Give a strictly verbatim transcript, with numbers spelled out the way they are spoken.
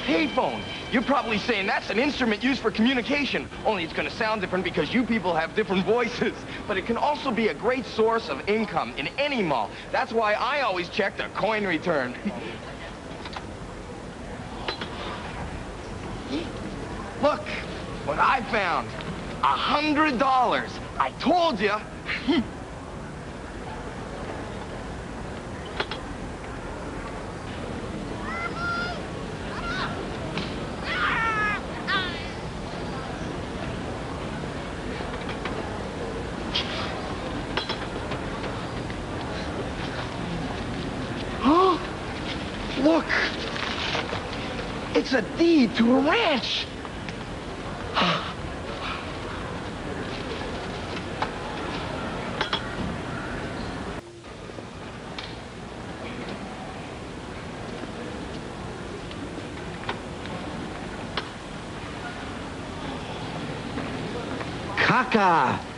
payphone. You're probably saying that's an instrument used for communication, only it's going to sound different because you people have different voices. But it can also be a great source of income in any mall. That's why I always check the coin return. Look what I found. A hundred dollars. I told you. Look! It's a deed to a ranch! Caca!